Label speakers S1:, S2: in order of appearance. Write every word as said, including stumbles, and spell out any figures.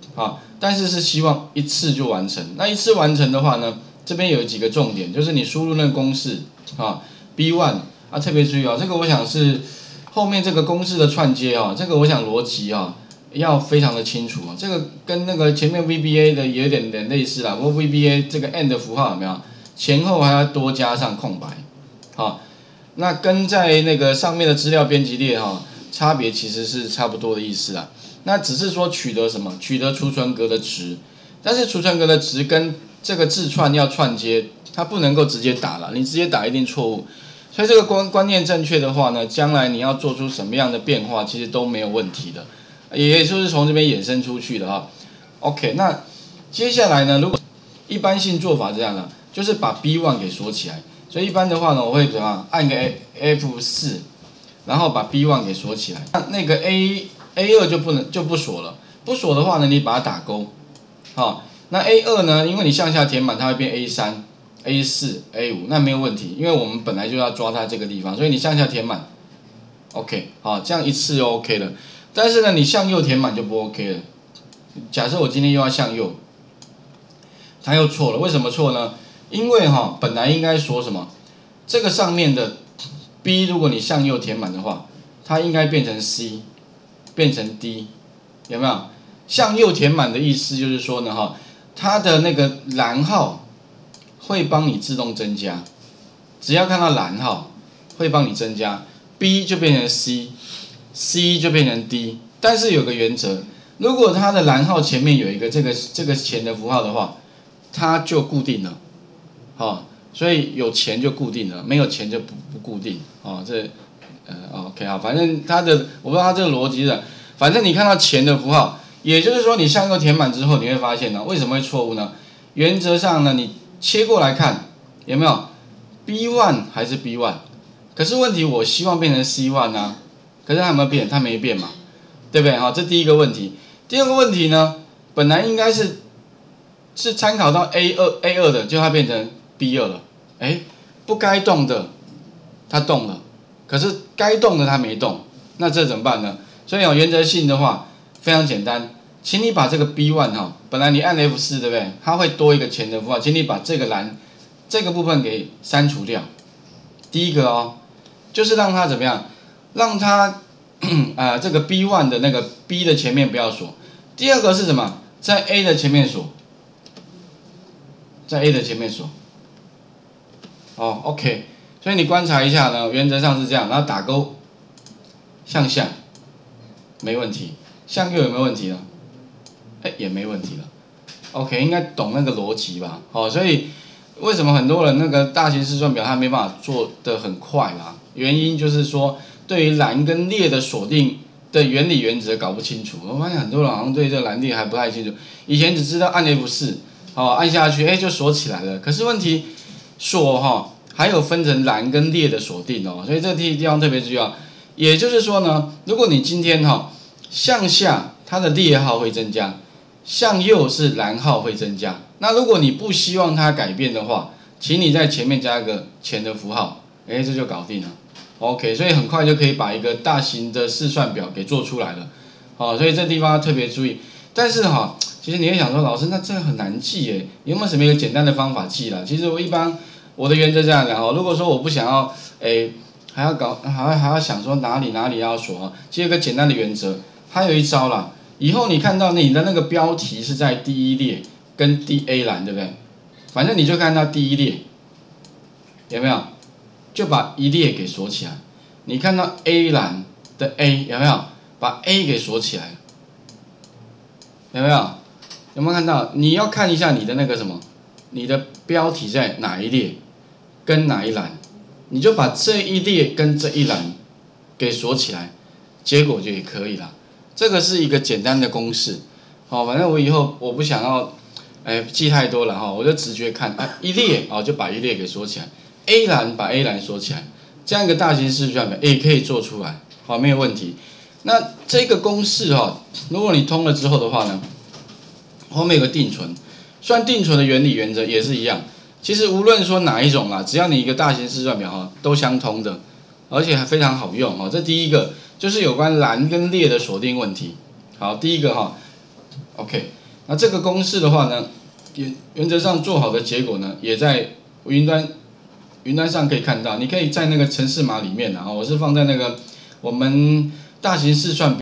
S1: 啊，但是是希望一次就完成。那一次完成的话呢，这边有几个重点，就是你输入那个公式啊 ，B 一 啊，特别注意啊，这个我想是后面这个公式的串接啊，这个我想逻辑啊要非常的清楚啊，这个跟那个前面 V B A 的也有点点类似啦，不过 V B A 这个 and 符号有没有前后还要多加上空白，好，那跟在那个上面的资料编辑列哈，差别其实是差不多的意思啦。那只是说取得什么？取得储存格的值，但是储存格的值跟这个字串要串接，它不能够直接打了，你直接打一定错误。所以这个观观念正确的话呢，将来你要做出什么样的变化，其实都没有问题的，也就是从这边衍生出去的啊。OK， 那接下来呢，如果一般性做法这样的，就是把 B 一 给锁起来。所以一般的话呢，我会怎么样？按个 F 四，然后把 B 一 给锁起来。那那个 A A 二就不能就不锁了，不锁的话呢，你把它打勾，好，那 A 二呢，因为你向下填满，它会变 A 三、A 四、A 五，那没有问题，因为我们本来就要抓它这个地方，所以你向下填满 ，OK， 好，这样一次就 OK 了。但是呢，你向右填满就不 OK 了。假设我今天又要向右，它又错了，为什么错呢？因为哈，本来应该锁什么？这个上面的 B， 如果你向右填满的话，它应该变成 C。变成 D， 有没有？向右填满的意思就是说呢，哈，它的那个栏号会帮你自动增加，只要看到栏号会帮你增加 ，B 就变成 C，C 就变成 D。但是有个原则，如果它的栏号前面有一个这个这个钱的符号的话，它就固定了，好，所以有钱就固定了，没有钱就不不固定，哦，这。呃 ，OK 好，反正它的我不知道它这个逻辑的，反正你看到钱的符号，也就是说你向右填满之后，你会发现呢，为什么会错误呢？原则上呢，你切过来看有没有 B 一 还是 B 一？ 可是问题我希望变成 C 一 啊，可是它有没有变？它没变嘛，对不对？好，这第一个问题。第二个问题呢，本来应该是是参考到 A 二 A 二的，就它变成 B 二了，哎，不该动的它动了。可是该动的它没动，那这怎么办呢？所以有原则性的话非常简单，请你把这个 B 一 哈，本来你按 F 四对不对？它会多一个钱的符号，请你把这个栏这个部分给删除掉。第一个哦，就是让它怎么样？让它啊、呃、这个 B 一 的那个 B 的前面不要锁。第二个是什么？在 A 的前面锁，在 A 的前面锁。哦 ，OK。所以你观察一下呢，原则上是这样，然后打勾，向下，没问题，向右有没有问题呢？哎，也没问题了。OK， 应该懂那个逻辑吧？哦，所以为什么很多人那个大型试算表他没办法做得很快啦？原因就是说，对于栏跟列的锁定的原理原则搞不清楚。我发现很多人好像对这个栏列还不太清楚，以前只知道按 F 四，哦，按下去，哎，就锁起来了。可是问题锁哈。还有分成栏跟列的锁定哦，所以这个地方特别重要。也就是说呢，如果你今天哈、哦、向下，它的列号会增加，向右是栏号会增加。那如果你不希望它改变的话，请你在前面加一个钱的符号，哎，这就搞定了。OK， 所以很快就可以把一个大型的试算表给做出来了。好、哦，所以这地方要特别注意。但是哈、哦，其实你会想说，老师，那这个很难记耶，有没有什么一个简单的方法记啦？其实我一般。我的原则这样讲哦，如果说我不想要，诶，还要搞，还要还要想说哪里哪里要锁啊，其实有个简单的原则，还有一招啦。以后你看到你的那个标题是在第一列跟第 A 栏，对不对？反正你就看到第一列，有没有？就把一列给锁起来。你看到 A 栏的 A 有没有？把 A 给锁起来，有没有？有没有看到？你要看一下你的那个什么，你的标题在哪一列？跟哪一栏，你就把这一列跟这一栏给锁起来，结果就也可以了。这个是一个简单的公式，好，反正我以后我不想要，哎，记太多了哈，我就直觉看啊，一列哦就把一列给锁起来 ，A 栏把 A 栏锁起来，这样一个大型试算表也可以做出来，好，没有问题。那这个公式哈，如果你通了之后的话呢，后面有个定存，算定存的原理原则也是一样。其实无论说哪一种啦，只要你一个大型试算表哈，都相通的，而且还非常好用哦。这第一个就是有关栏跟列的锁定问题。好，第一个哈 OK， 那这个公式的话呢，原原则上做好的结果呢，也在云端云端上可以看到。你可以在那个程式码里面啊，我是放在那个我们大型试算